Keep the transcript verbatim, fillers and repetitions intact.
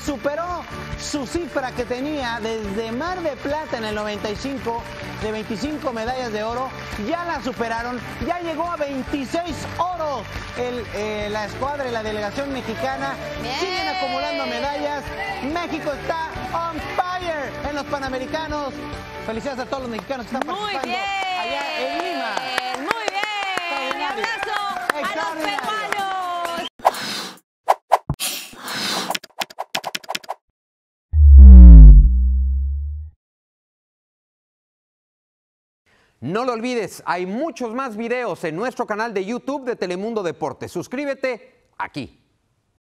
superó su cifra que tenía desde Mar de Plata en el noventa y cinco, de veinticinco medallas de oro. Ya la superaron, ya llegó a veintiséis oros. El, eh, la escuadra y la delegación mexicana Bien. siguen acumulando medallas. México está on fire en los Panamericanos. Felicidades a todos los mexicanos que están Muy participando bien. allá en Lima. Muy bien. Un abrazo a los Extraordinario. peruanos. No lo olvides, hay muchos más videos en nuestro canal de YouTube de Telemundo Deportes. Suscríbete aquí.